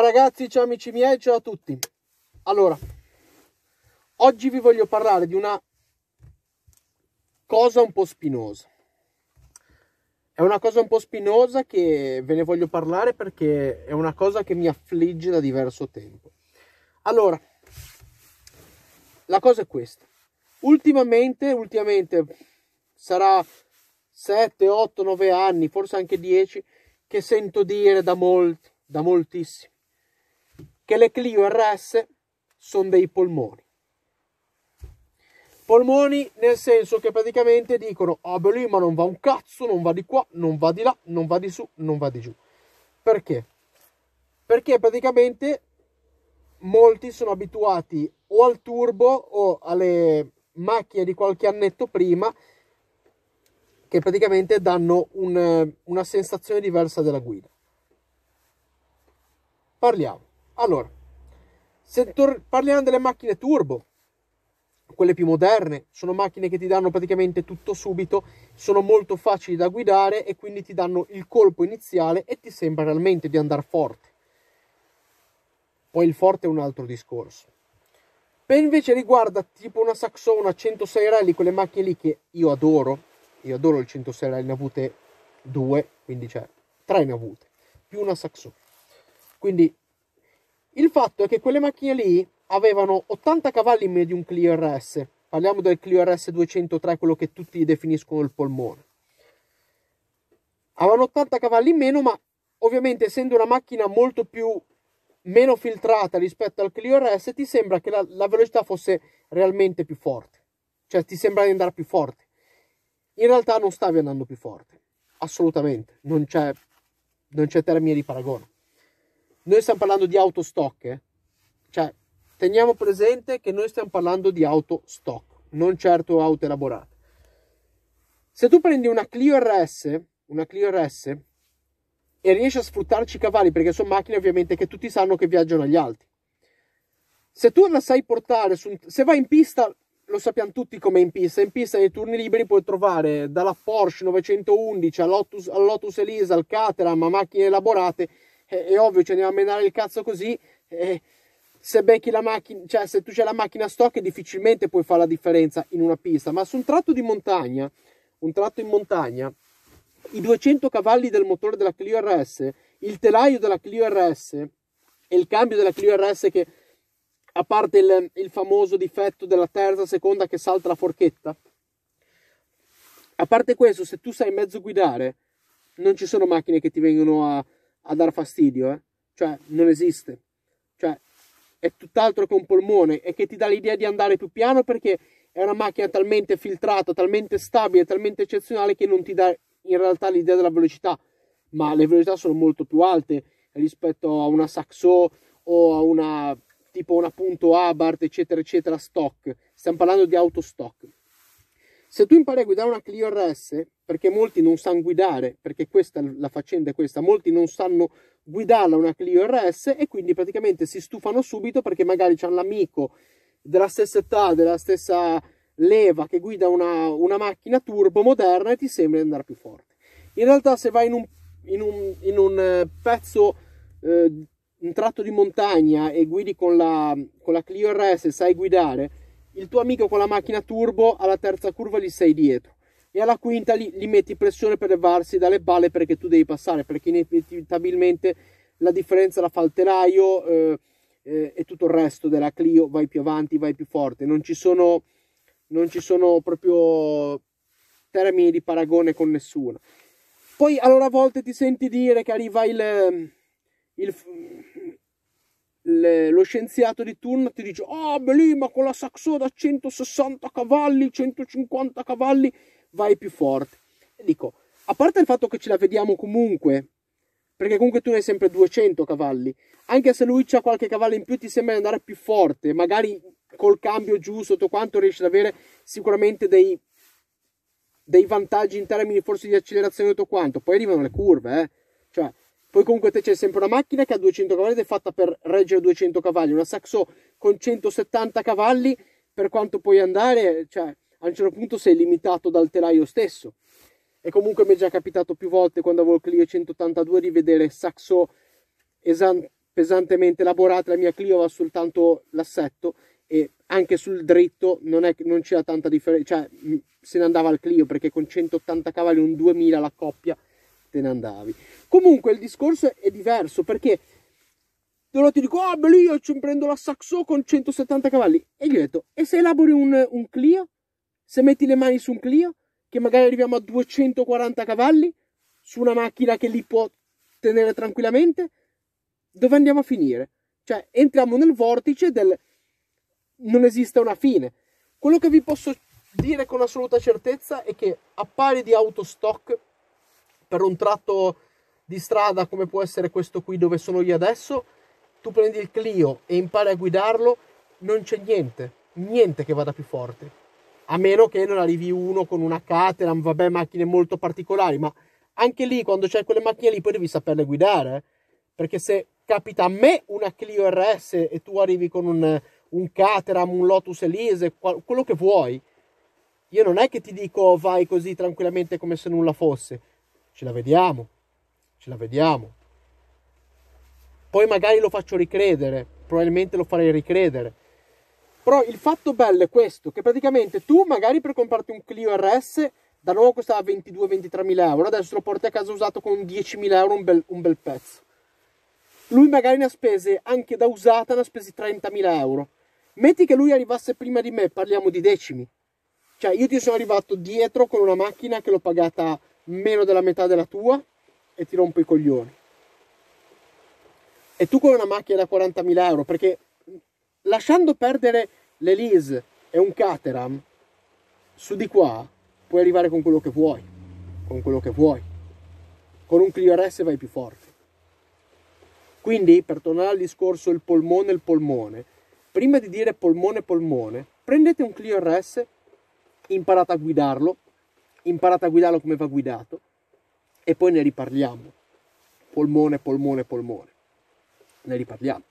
Ciao ragazzi, ciao amici miei, ciao a tutti. Allora, oggi vi voglio parlare di una cosa un po' spinosa. È una cosa un po' spinosa che ve ne voglio parlare perché è una cosa che mi affligge da diverso tempo. Allora, la cosa è questa. Ultimamente sarà 7, 8, 9 anni, forse anche 10, che sento dire da moltissimi, che le Clio RS sono dei polmoni. Polmoni nel senso che praticamente dicono: ah beh lì, ma non va un cazzo, non va di qua, non va di là, non va di su, non va di giù. Perché? Perché praticamente molti sono abituati o al turbo o alle macchine di qualche annetto prima, che praticamente danno una sensazione diversa della guida. Parliamo. Allora, se parliamo delle macchine turbo, quelle più moderne, sono macchine che ti danno praticamente tutto subito, sono molto facili da guidare e quindi ti danno il colpo iniziale e ti sembra realmente di andare forte. Poi il forte è un altro discorso. Per invece riguarda tipo una Saxo, una 106 Rally, quelle macchine lì che io adoro il 106 Rally, ne ho avute 2, quindi cioè 3 ne ho avute, più una Saxo. Quindi il fatto è che quelle macchine lì avevano 80 cavalli in meno di un Clio RS. Parliamo del Clio RS 203, quello che tutti definiscono il polmone. Avevano 80 cavalli in meno, ma ovviamente essendo una macchina meno filtrata rispetto al Clio RS, ti sembra che la velocità fosse realmente più forte. Cioè ti sembra di andare più forte. In realtà non stavi andando più forte. Assolutamente. Non c'è termine di paragone. Noi stiamo parlando di auto stock, Cioè, teniamo presente che noi stiamo parlando di auto stock, non certo auto elaborate. Se tu prendi una Clio RS e riesci a sfruttarci i cavalli, perché sono macchine ovviamente che tutti sanno che viaggiano agli alti. Se tu la sai portare, se vai in pista, lo sappiamo tutti com'è in pista nei turni liberi puoi trovare dalla Porsche 911 al Lotus Elise, al Caterham, a macchine elaborate. È ovvio, ci andiamo a menare il cazzo così. Se becchi la macchina, cioè se tu c'hai la macchina stock, difficilmente puoi fare la differenza in una pista. Ma su un tratto in montagna, i 200 cavalli del motore della Clio RS, il telaio della Clio RS e il cambio della Clio RS, che a parte il famoso difetto della terza seconda che salta la forchetta, a parte questo, se tu sai mezzo guidare, non ci sono macchine che ti vengono a dar fastidio, Cioè, non esiste. Cioè, è tutt'altro che un polmone e che ti dà l'idea di andare più piano, perché è una macchina talmente filtrata, talmente stabile, talmente eccezionale che non ti dà in realtà l'idea della velocità, ma le velocità sono molto più alte rispetto a una Saxo o a una tipo una Punto Abarth, eccetera eccetera, stock. Stiamo parlando di auto stock. Se tu impari a guidare una Clio RS, perché molti non sanno guidare, perché questa la faccenda è questa, molti non sanno guidarla una Clio RS e quindi praticamente si stufano subito perché magari c'hanno l'amico della stessa età, della stessa leva, che guida una macchina turbo moderna e ti sembra di andare più forte. In realtà se vai in un pezzo, un tratto di montagna e guidi con la Clio RS e sai guidare, il tuo amico con la macchina turbo alla terza curva gli sei dietro e alla quinta gli metti pressione per levarsi dalle balle perché tu devi passare, perché inevitabilmente la differenza la fa il telaio e tutto il resto della Clio. Vai più avanti, vai più forte, non ci sono proprio termini di paragone con nessuno. Poi allora a volte ti senti dire che arriva lo scienziato di turno, ti dice: oh beh lì, ma con la Saxo da 160 cavalli, 150 cavalli vai più forte. E dico, a parte il fatto che ce la vediamo comunque, perché comunque tu ne hai sempre 200 cavalli, anche se lui c'ha qualche cavallo in più ti sembra di andare più forte, magari col cambio giusto, tutto quanto riesci ad avere sicuramente dei vantaggi in termini forse di accelerazione e tutto quanto. Poi arrivano le curve, cioè poi comunque te c'è sempre una macchina che ha 200 cavalli ed è fatta per reggere 200 cavalli, una Saxo con 170 cavalli, per quanto puoi andare, cioè a un certo punto sei limitato dal telaio stesso. E comunque mi è già capitato più volte, quando avevo il Clio 182, di vedere Saxo pesantemente elaborate, la mia Clio aveva soltanto l'assetto, e anche sul dritto non c'era tanta differenza, cioè se ne andava al Clio, perché con 180 cavalli, un 2000 la coppia, te ne andavi. Comunque il discorso è diverso, perché allora ti dico, ah beh, io ci prendo la Saxo con 170 cavalli, e gli ho detto, e se elabori un Clio? Se metti le mani su un Clio, che magari arriviamo a 240 cavalli, su una macchina che li può tenere tranquillamente, dove andiamo a finire? Cioè, entriamo nel vortice del non esiste una fine. Quello che vi posso dire con assoluta certezza è che a pari di autostock, per un tratto di strada come può essere questo qui dove sono io adesso, tu prendi il Clio e impari a guidarlo, non c'è niente che vada più forte, a meno che non arrivi uno con una Caterham, vabbè, macchine molto particolari, ma anche lì, quando c'è quelle macchine lì, poi devi saperle guidare, perché se capita a me una Clio RS e tu arrivi con un Caterham, un Lotus Elise, quello che vuoi, io non è che ti dico vai così tranquillamente come se nulla fosse. Ce la vediamo. Poi magari lo faccio ricredere, probabilmente lo farei ricredere. Però il fatto bello è questo, che praticamente tu magari per comprarti un Clio RS, da nuovo costava 22-23 mila euro, adesso lo porti a casa usato con 10.000 euro, un bel pezzo. Lui magari ne ha spese, anche da usata, ne ha spesi 30.000 euro. Metti che lui arrivasse prima di me, parliamo di decimi. Cioè io ti sono arrivato dietro con una macchina che l'ho pagata meno della metà della tua e ti rompo i coglioni. E tu con una macchina da 40.000 euro, perché lasciando perdere l'Elise e un Caterham, su di qua puoi arrivare con quello che vuoi. Con un Clio RS vai più forte. Quindi, per tornare al discorso il polmone, prima di dire polmone, prendete un Clio RS, imparate a guidarlo come va guidato, e poi ne riparliamo. Polmone. Ne riparliamo.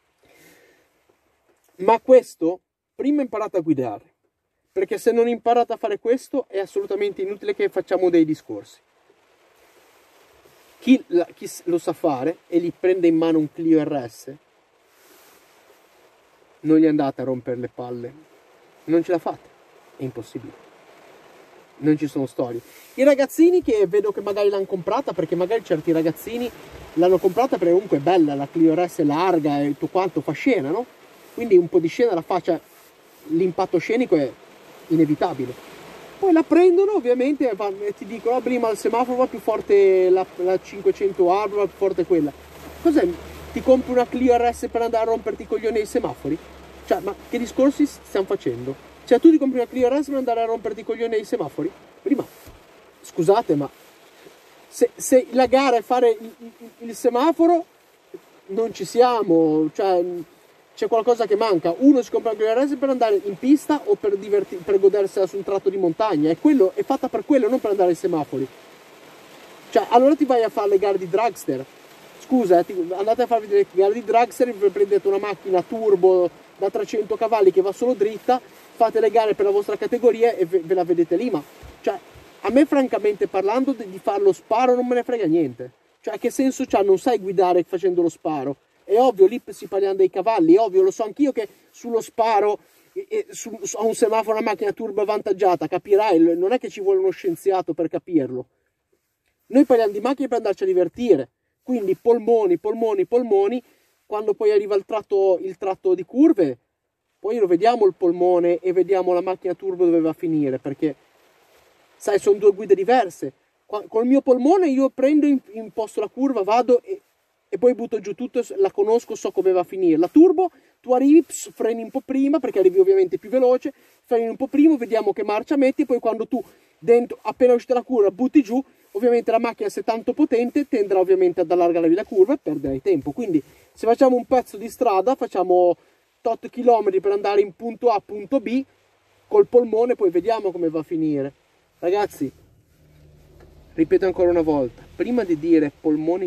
Ma questo, prima imparate a guidare, perché se non imparate a fare questo è assolutamente inutile che facciamo dei discorsi. Chi lo sa fare e gli prende in mano un Clio RS, non gli andate a rompere le palle, non ce la fate, è impossibile, non ci sono storie. I ragazzini che vedo che magari l'hanno comprata, perché magari certi ragazzini l'hanno comprata perché comunque è bella, la Clio RS è larga e tutto quanto, fa scena, no? Quindi un po' di scena la faccia, l'impatto scenico è inevitabile. Poi la prendono ovviamente e ti dicono, oh, prima il semaforo va più forte la 500A, va più forte quella. Cos'è? Ti compri una Clio RS per andare a romperti i coglioni ai semafori? Cioè, ma che discorsi stiamo facendo? Cioè, tu ti compri una Clio RS per andare a romperti i coglioni ai semafori? Prima, scusate, ma se la gara è fare il semaforo, non ci siamo, cioè c'è qualcosa che manca. Uno si compra una RS per andare in pista o per godersela su un tratto di montagna, è fatta per quello, non per andare ai semafori. Cioè, allora ti vai a fare le gare di dragster. Scusa, andate a farvi delle gare di dragster e prendete una macchina turbo da 300 cavalli che va solo dritta, fate le gare per la vostra categoria e ve la vedete lì. Ma cioè, a me francamente parlando di fare lo sparo non me ne frega niente. Cioè, che senso c'ha? Non sai guidare facendo lo sparo. È ovvio, lì si parliamo dei cavalli, è ovvio, lo so anch'io che sullo sparo a un semaforo una macchina turbo avvantaggiata, capirai, non è che ci vuole uno scienziato per capirlo. Noi parliamo di macchine per andarci a divertire, quindi polmoni, quando poi arriva il tratto di curve, poi lo vediamo il polmone e vediamo la macchina turbo dove va a finire, perché sai, sono due guide diverse. Col mio polmone io prendo, imposto la curva, vado e poi butto giù tutto, la conosco, so come va a finire. La turbo, tu arrivi, freni un po' prima, perché arrivi ovviamente più veloce, freni un po' prima, vediamo che marcia metti, e poi quando tu, dentro, appena uscita la curva, butti giù, ovviamente la macchina, se tanto potente, tenderà ovviamente ad allargare la curva e perderai tempo. Quindi se facciamo un pezzo di strada, facciamo tot chilometri per andare in punto A, punto B, col polmone, poi vediamo come va a finire. Ragazzi, ripeto ancora una volta, prima di dire polmoni,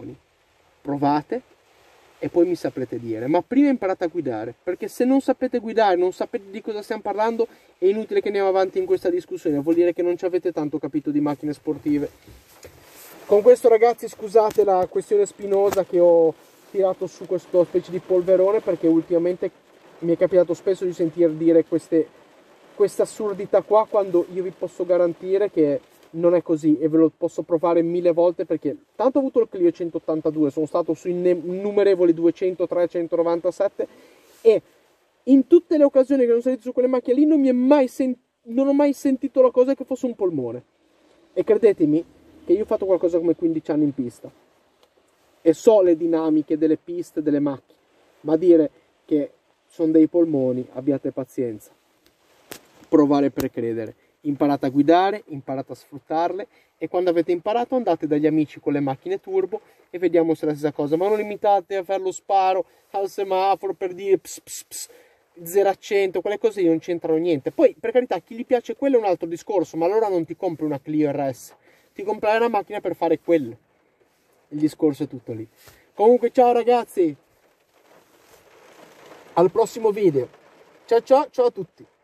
provate e poi mi saprete dire, ma prima imparate a guidare, perché se non sapete guidare, non sapete di cosa stiamo parlando, è inutile che andiamo avanti in questa discussione, vuol dire che non ci avete tanto capito di macchine sportive. Con questo, ragazzi, scusate la questione spinosa che ho tirato su questo specie di polverone, perché ultimamente mi è capitato spesso di sentire dire queste assurdità qua, quando io vi posso garantire che non è così, e ve lo posso provare 1000 volte, perché tanto ho avuto il Clio 182, sono stato su innumerevoli 200, 397, e in tutte le occasioni che sono salito su quelle macchine lì non ho mai sentito la cosa che fosse un polmone. E credetemi che io ho fatto qualcosa come 15 anni in pista e so le dinamiche delle piste, delle macchine, ma dire che sono dei polmoni, abbiate pazienza. Provare per credere. Imparate a guidare, imparate a sfruttarle, e quando avete imparato andate dagli amici con le macchine turbo e vediamo se è la stessa cosa, ma non limitate a fare lo sparo al semaforo per dire ps ps ps, 0 a 100, quelle cose non c'entrano niente. Poi, per carità, a chi gli piace quello è un altro discorso, ma allora non ti compri una Clio RS, ti comprai una macchina per fare quello. Il discorso è tutto lì. Comunque, ciao ragazzi, al prossimo video. Ciao ciao, ciao a tutti.